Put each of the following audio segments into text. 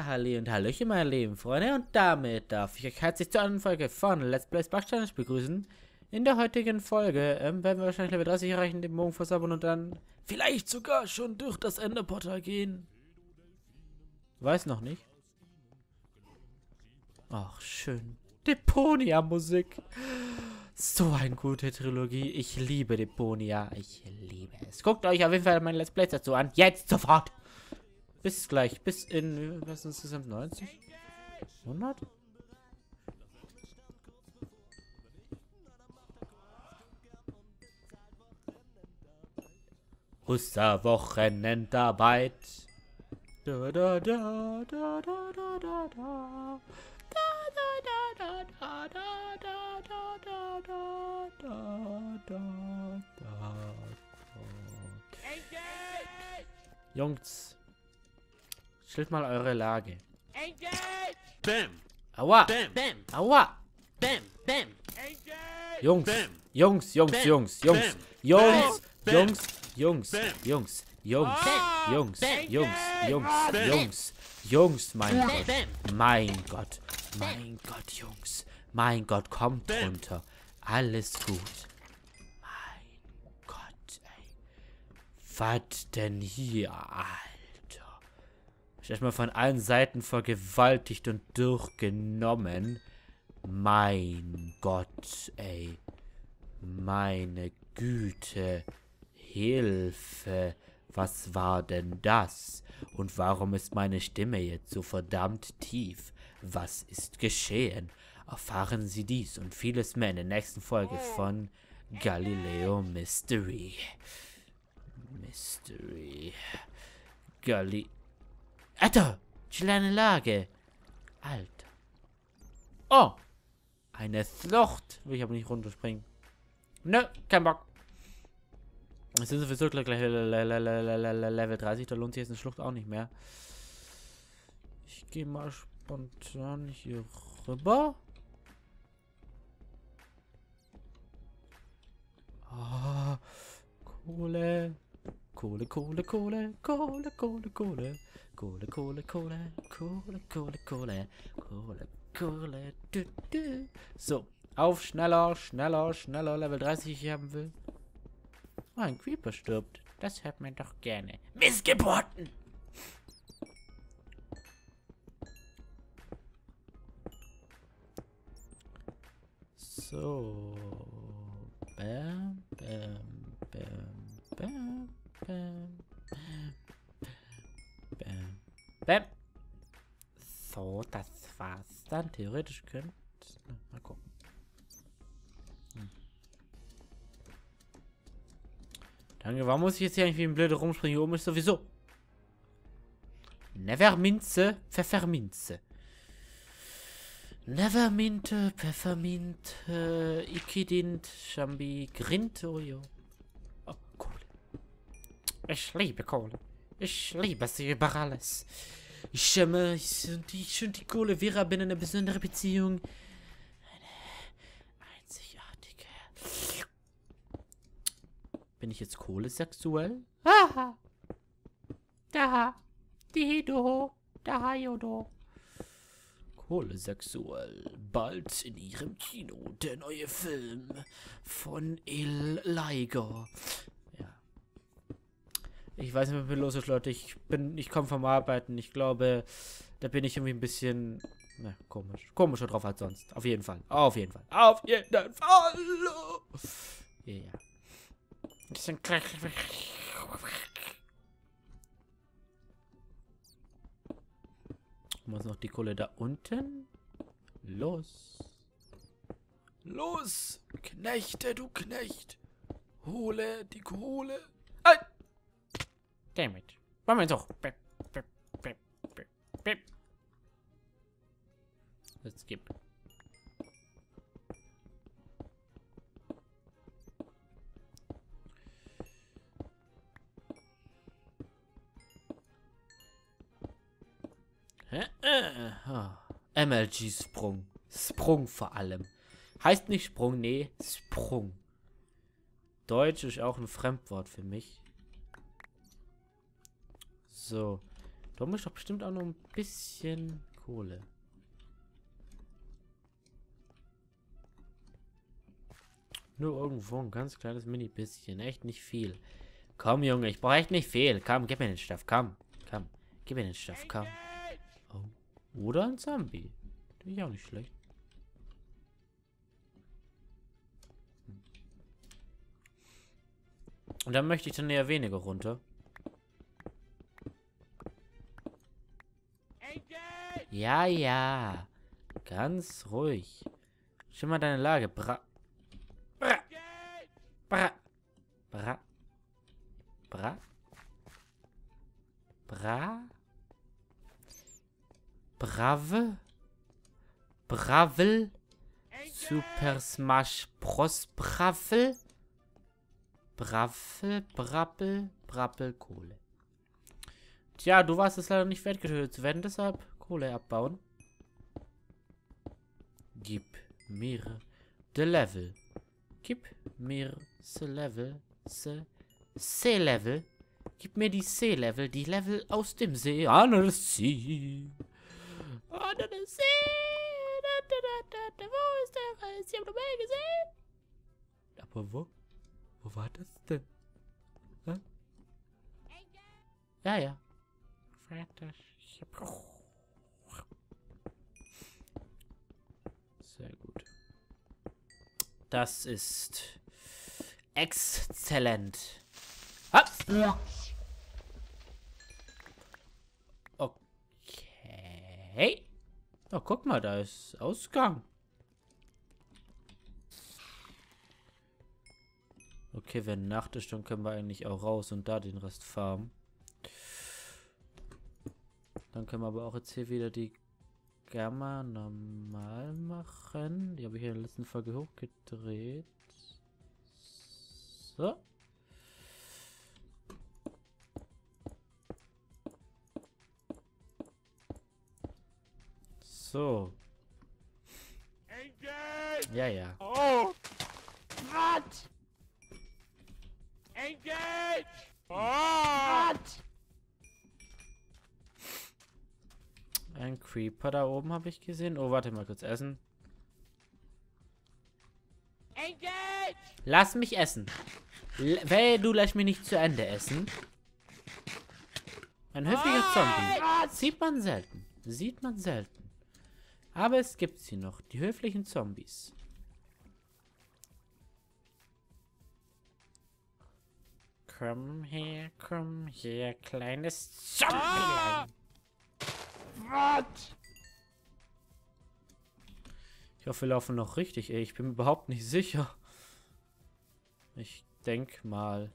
Ja, halli und hallöchen, meine lieben Freunde. Und damit darf ich euch herzlich zur anderen Folge von Let's Play Spark Challenge begrüßen. In der heutigen Folge werden wir wahrscheinlich Level 30 erreichen, den Bogen versabbern und dann vielleicht sogar schon durch das Enderportal gehen. Weiß noch nicht. Ach, schön. Deponia-Musik. So eine gute Trilogie. Ich liebe Deponia. Ich liebe es. Guckt euch auf jeden Fall meine Let's Plays dazu an. Jetzt sofort. Bis gleich. Bis in, was ist insgesamt 90? 100? Wochenendarbeit. Da da da da da da da da. Jungs, stellt mal eure Lage. Bam! Aua! Bam! Bam! Aua! Bam! Bam! Jungs! Bam! Jungs! Jungs! Bam! Jungs! Jungs! Bam! Jungs! Bam! Jungs! Jungs! Bam! Jungs! Jungs! Ah! Jungs! Bam! Jungs! Jungs! Bam! Jungs! Jungs! Mein Bam! Gott! Bam! Mein Gott! Mein Gott, Jungs! Mein Gott, kommt Bam! runter! Alles gut! Mein Gott, ey! Was denn hier, Alter? Ich erstmal von allen Seiten vergewaltigt und durchgenommen. Mein Gott, ey. Meine Güte. Hilfe. Was war denn das? Und warum ist meine Stimme jetzt so verdammt tief? Was ist geschehen? Erfahren Sie dies und vieles mehr in der nächsten Folge von Galileo Mystery. Alter, kleine Lage. Alter. Oh. Eine Schlucht. Will ich aber nicht runterspringen. Nö, kein Bock. Es sind sowieso gleich Level 30. Da lohnt sich jetzt eine Schlucht auch nicht mehr. Ich gehe mal spontan hier rüber. Ah, Kohle. Kohle, Kohle, Kohle, Kohle, Kohle, Kohle. Kohle, Kohle, Kohle, Kohle, Kohle, Kohle, Kohle, Kohle, du, du. So, auf, schneller, schneller, schneller, Level 30 ich haben will. Oh, ein Creeper stirbt. Das hört man doch gerne. Missgeburten! So. Bam, bam, bam, bam, bam. Bam. Bam. So, das war's dann. Theoretisch könnte... Mal gucken. Danke, warum muss ich jetzt hier eigentlich wie ein Blöde rumspringen? Hier oben ist sowieso... Neverminze, Pfefferminze. Neverminte, Pfeffermint, Ikidint, Chambi, Grint, Ojo. Oh, Kohle. Ich liebe Kohle. Ich liebe sie über alles. Ich und die Kohle Vera bin in einer besonderen Beziehung. Eine einzigartige. Bin ich jetzt kohlesexuell? Haha. Da. Dido. Da, Jodo. Kohlesexuell. Bald in ihrem Kino der neue Film von El Liger. Ja. Ich weiß nicht, was mit mir los ist, Leute. Ich komme vom Arbeiten. Ich glaube, da bin ich irgendwie ein bisschen, na, komisch. Komischer drauf als sonst. Auf jeden Fall. Auf jeden Fall. Auf jeden Fall. Ja, ja. Muss noch die Kohle da unten? Los. Los, Knechte, du Knecht. Hole die Kohle. Ah! Damn it. Wollen wir jetzt auch. Let's skip. MLG-Sprung. Sprung vor allem. Heißt nicht Sprung, nee, Sprung. Deutsch ist auch ein Fremdwort für mich. So. Da muss ich doch bestimmt auch noch ein bisschen Kohle. Nur irgendwo ein ganz kleines Mini-Bisschen. Echt nicht viel. Komm, Junge, ich brauche echt nicht viel. Komm, gib mir den Stoff. Komm, komm. Gib mir den Stoff, komm. Oh. Oder ein Zombie. Finde ich auch nicht schlecht. Und dann möchte ich dann eher weniger runter. Ja, ja. Ganz ruhig. Schau mal deine Lage. Bra. Bra. Bra. Bra. Bra. Bra. Brave. Bravel. Super Smash Bros. Bravel. Braffel, Brappel, Brappel, Kohle. Tja, du warst es leider nicht wert, getötet zu werden, deshalb Kohle abbauen. Gib mir de Level. Gib mir the Level. The Level. Gib mir die C-Level, die Level aus dem See. Under the Sea. Under the Sea. Wo ist der Reis? Ich hab noch mehr gesehen. Aber wo? Wo war das denn? Hä? Ja, ja. Sehr gut. Das ist exzellent. Ups. Okay. Oh, guck mal, da ist Ausgang. Okay, wenn Nacht ist, dann können wir eigentlich auch raus und da den Rest farmen. Dann können wir aber auch jetzt hier wieder die Gamma normal machen. Die habe ich in der letzten Folge hochgedreht. So. So. Ja, ja. Oh! What? Engage! What? Ein Creeper da oben habe ich gesehen. Oh, warte mal kurz essen. Engage! Lass mich essen. Du lässt mich nicht zu Ende essen. Ein höflicher Zombie. Sieht man selten. Sieht man selten. Aber es gibt sie noch. Die höflichen Zombies. Komm her, kleines Zombie. What? Ich hoffe, wir laufen noch richtig, ey. Ich bin mir überhaupt nicht sicher. Ich denk mal.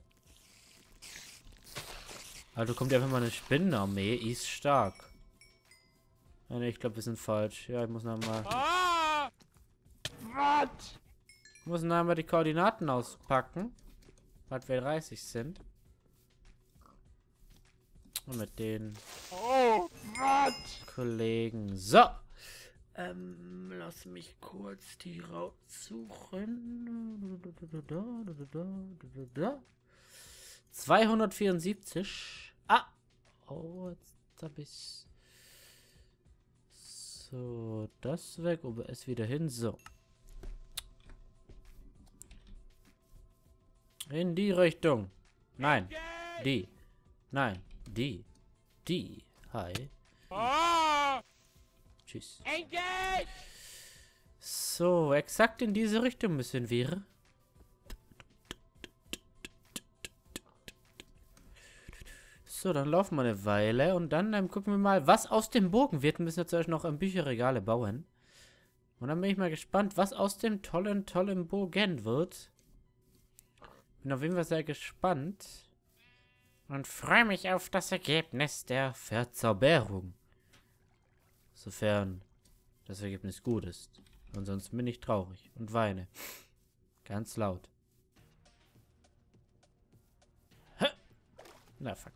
Also kommt ja einfach mal eine Spinnenarmee. Ist stark. Ja, nee, ich glaube, wir sind falsch. Ja, ich muss nochmal. What? Ich muss noch einmal die Koordinaten auspacken. Was wir 30 sind. Und mit den Kollegen. So. Lass mich kurz die raussuchen. 274. Ah. Oh, jetzt hab ich's. So, das weg. OBS wieder hin. So. In die Richtung. Nein. Die. Nein. Die. Die. Hi. Tschüss. So, exakt in diese Richtung müssen wir. So, dann laufen wir eine Weile und dann gucken wir mal, was aus dem Bogen wird. Wir müssen jetzt noch Bücherregale bauen. Und dann bin ich mal gespannt, was aus dem tollen Bogen wird. Bin auf jeden Fall sehr gespannt. Und freue mich auf das Ergebnis der Verzauberung. Sofern das Ergebnis gut ist. Ansonsten bin ich traurig und weine. Ganz laut. Na, fuck.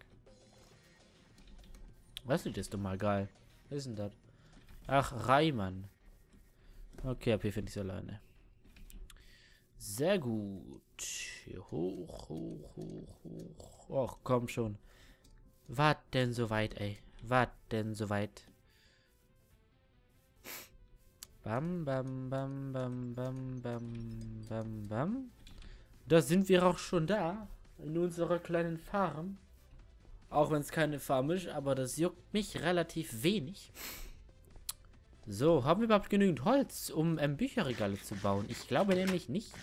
Was ist das doch mal geil? Was ist denn das? Ach, Reimann. Okay, ab hier finde ich es alleine. Sehr gut. Hier hoch, hoch, hoch, hoch. Och, komm schon. Was denn so weit, ey? Was denn soweit? Bam, bam, bam, bam, bam, bam, bam, bam. Da sind wir auch schon da. In unserer kleinen Farm. Auch wenn es keine Farm ist, aber das juckt mich relativ wenig. So, haben wir überhaupt genügend Holz, um Bücherregale zu bauen? Ich glaube nämlich nicht.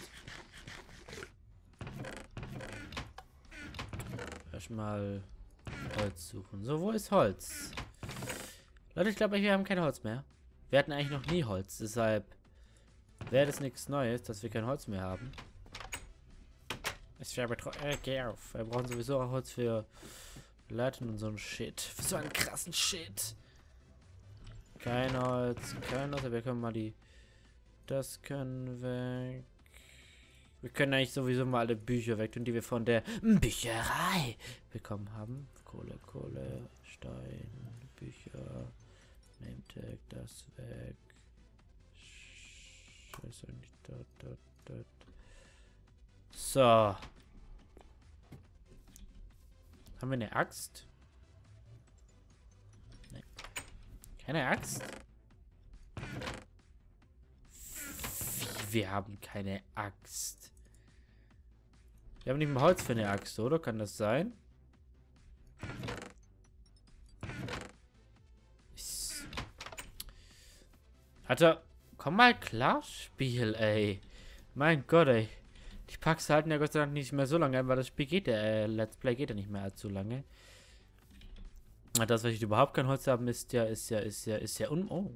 Erstmal Holz suchen. So, wo ist Holz? Leute, ich glaube, wir haben kein Holz mehr. Wir hatten eigentlich noch nie Holz, deshalb wäre das nichts Neues, dass wir kein Holz mehr haben. Ich wäre geh auf. Wir brauchen sowieso auch Holz für Leiten und so ein Shit. Für so einen krassen Shit. Kein Holz, aber wir können mal die... Das können weg. Wir können eigentlich sowieso mal alle Bücher weg tun, die wir von der Bücherei bekommen haben. Kohle, Stein, Bücher, Nametag, das weg. Scheiße, nicht dort. So. Haben wir eine Axt? Nee. Keine Axt? Wir haben keine Axt. Wir haben nicht mal Holz für eine Axt, oder? Kann das sein? Alter, komm mal klar, Spiel, ey. Mein Gott, ey. Die Packs halten ja Gott sei Dank nicht mehr so lange ein, weil das Spiel geht ja, Let's Play geht ja nicht mehr allzu lange. Das, was ich überhaupt kein Holz haben, ist ja oh.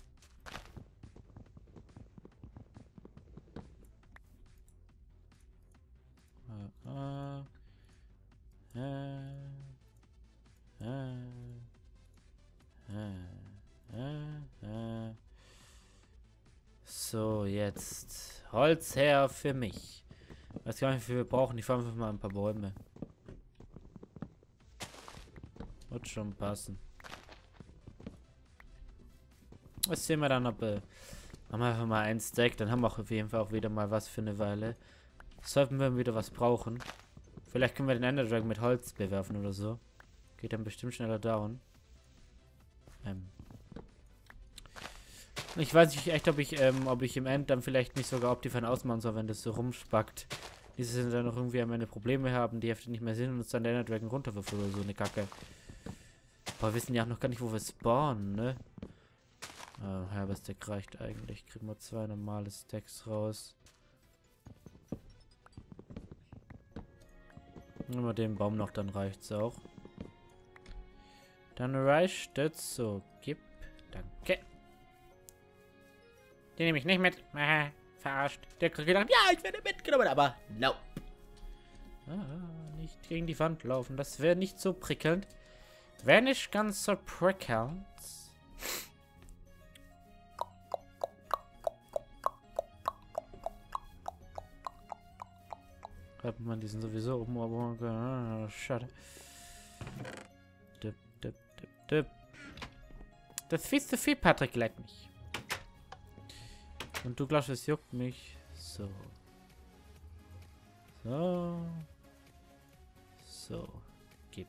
So, jetzt Holz her für mich. Weiß gar nicht, wie viel wir brauchen. Ich fange einfach mal ein paar Bäume. Wird schon passen. Das sehen wir dann, ob machen wir einfach mal ein Stack. Dann haben wir auch auf jeden Fall auch wieder mal was für eine Weile. Sollten wir wieder was brauchen. Vielleicht können wir den Ender Dragon mit Holz bewerfen oder so. Geht dann bestimmt schneller down. Ich weiß nicht echt, ob ich im End dann vielleicht nicht sogar Optifine ausmachen soll, wenn das so rumspackt. Diese sind dann noch irgendwie am Ende Probleme haben, die Hefte nicht mehr sind und uns dann der Ender Dragon runterwirft oder so eine Kacke. Boah, wir wissen ja auch noch gar nicht, wo wir spawnen, ne? Halber Stack reicht eigentlich. Kriegen wir 2 normale Stacks raus. Nehmen wir den Baum noch, dann reicht's auch. Dann reicht das so. Gib. Danke. Den nehme ich nicht mit. Verarscht. Der hat gedacht, ja, ich werde mitgenommen, aber no. Nicht gegen die Wand laufen. Das wäre nicht so prickelnd. Wäre nicht ganz so prickelnd. Hört man, die sind sowieso oben, aber schade. Das ist viel zu viel, Patrick, leck mich. Und du glaubst, es juckt mich. So. So. Gib.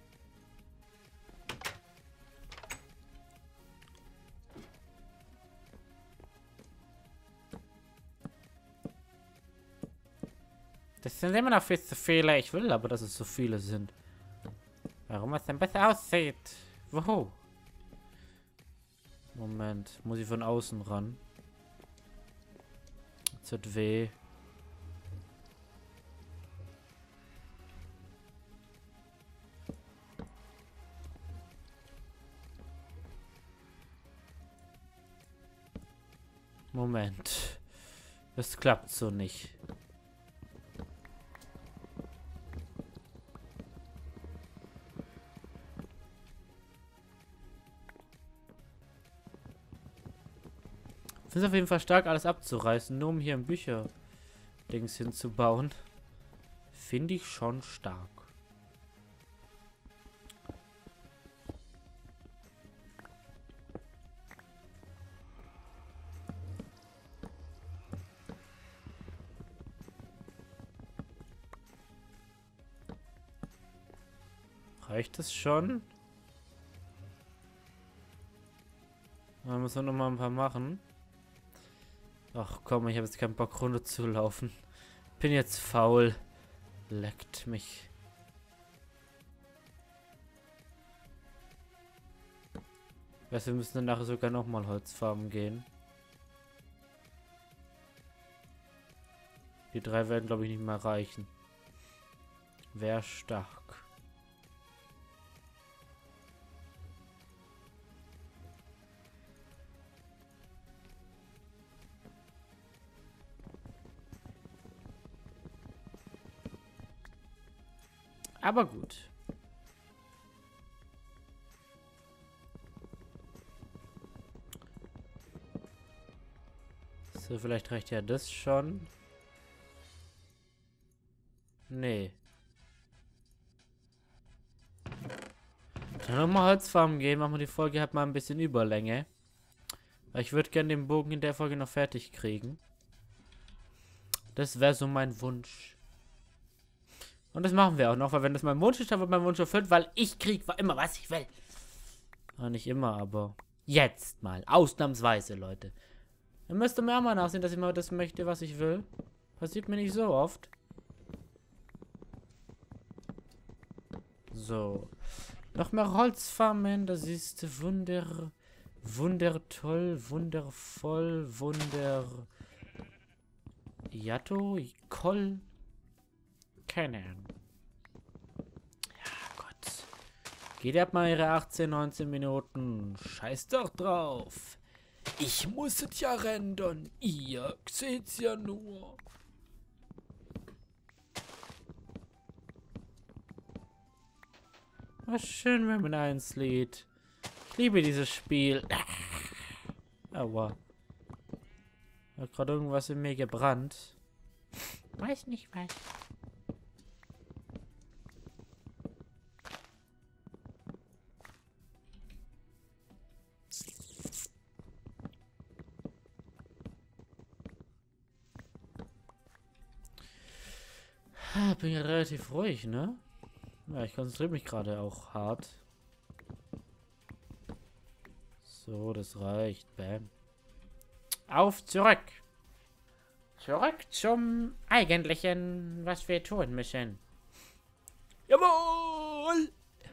Das sind immer noch viel zu viele. Ich will aber, dass es so viele sind. Warum es denn besser aussieht. Wo? Moment. Muss ich von außen ran? ZW. Moment. Das klappt so nicht. Ich finde es auf jeden Fall stark, alles abzureißen, nur um hier ein Bücher-Dings hinzubauen. Finde ich schon stark. Reicht das schon? Da müssen wir noch mal ein paar machen. Ach komm, ich habe jetzt keinen Bock runter zu laufen. Bin jetzt faul. Leckt mich. Weißt du, wir müssen dann nachher sogar noch mal Holzfarmen gehen. Die 3 werden, glaube ich, nicht mehr reichen. Wäre stark. Aber gut. So, vielleicht reicht ja das schon. Nee. Dann nochmal Holzfarmen gehen. Machen wir die Folge halt mal ein bisschen Überlänge. Weil ich würde gerne den Bogen in der Folge noch fertig kriegen. Das wäre so mein Wunsch. Und das machen wir auch noch, weil wenn das mein Wunsch ist, dann wird mein Wunsch erfüllt, weil ich krieg immer, was ich will. Ja, nicht immer, aber jetzt mal. Ausnahmsweise, Leute. Ihr müsst mir auch mal nachsehen, dass ich mal das möchte, was ich will. Passiert mir nicht so oft. So. Noch mehr Holzfarmen, das ist wundertoll, wundervoll, Jatto, Koll. Keine Ahnung. Ja, Gott. Geht ab mal ihre 18, 19 Minuten. Scheiß doch drauf. Ich muss es ja rendern. Ihr seht's ja nur. Was schön, wenn man eins lädt. Ich liebe dieses Spiel. Aua. Hat gerade irgendwas in mir gebrannt. Weiß nicht was. Bin ja relativ ruhig, ne? Ja, ich konzentriere mich gerade auch hart. So, das reicht. Bam. Auf zurück. Zurück zum Eigentlichen, was wir tun müssen. Jawohl!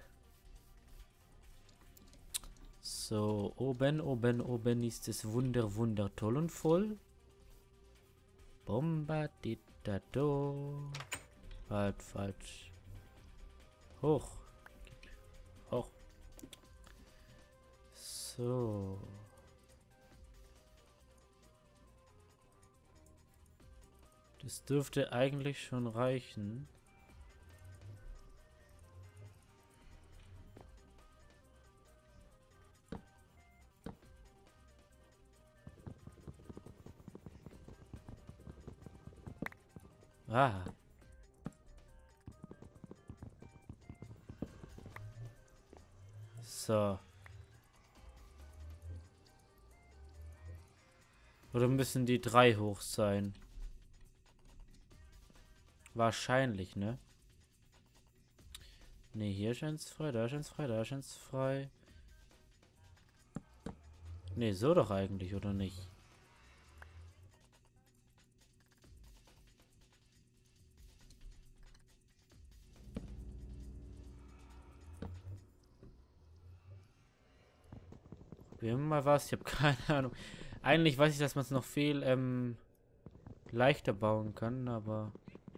So, oben ist es wundertoll und voll. Bombarditado. Halt, falsch. Hoch. Hoch. So. Das dürfte eigentlich schon reichen. Ah. So. Oder müssen die 3 hoch sein? Wahrscheinlich, ne? Ne, hier scheint's frei, da scheint's frei, da scheint's frei. Ne, so doch eigentlich, oder nicht? Probieren wir mal was. Ich habe keine Ahnung. Eigentlich weiß ich, dass man es noch viel leichter bauen kann, aber...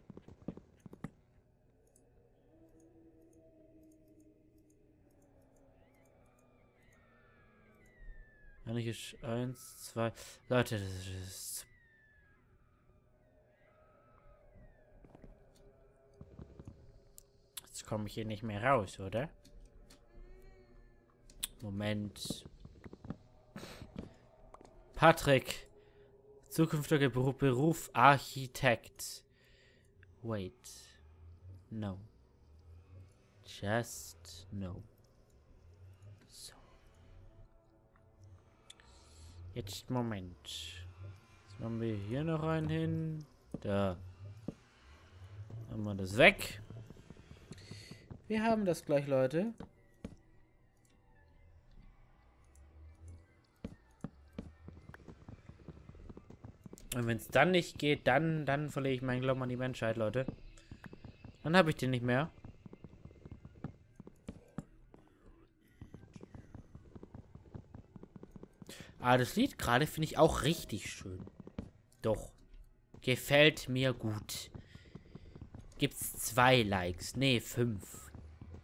Eigentlich ist 1, 2... Leute, das ist... Jetzt komme ich hier nicht mehr raus, oder? Moment. Patrick. Zukünftiger Beruf Architekt. Wait. No. Just no. So. Jetzt Moment. Jetzt machen wir hier noch einen hin. Da. Haben wir das weg. Wir haben das gleich, Leute. Und wenn es dann nicht geht, dann verliere ich meinen Glauben an die Menschheit, Leute. Dann habe ich den nicht mehr. Aber das Lied gerade finde ich auch richtig schön. Doch. Gefällt mir gut. Gibt's 2 Likes? Nee, 5.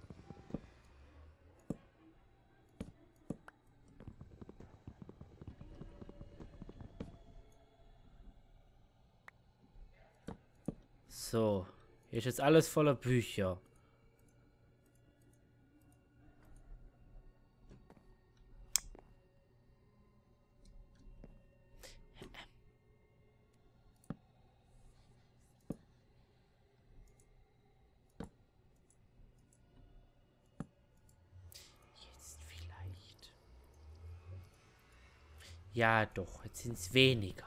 So. Hier ist jetzt alles voller Bücher. Jetzt vielleicht. Ja, doch. Jetzt sind es weniger.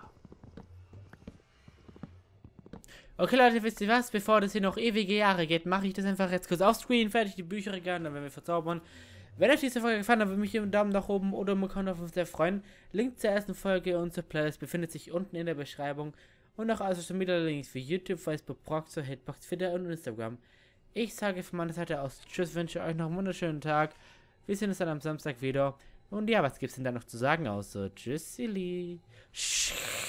Okay, Leute, wisst ihr was? Bevor das hier noch ewige Jahre geht, mache ich das einfach jetzt kurz offscreen, fertig die Bücherregal, dann werden wir verzaubern. Wenn euch diese Folge gefallen hat, würde mich einen Daumen nach oben oder einen Account auf uns sehr freuen. Link zur ersten Folge unserer Playlist befindet sich unten in der Beschreibung. Und auch alle Social Media Links wie YouTube, Facebook, Proxo, Hitbox, Twitter und Instagram. Ich sage von meiner Seite aus Tschüss, wünsche euch noch einen wunderschönen Tag. Wir sehen uns dann am Samstag wieder. Und ja, was gibt's denn da noch zu sagen außer Tschüss, Silly.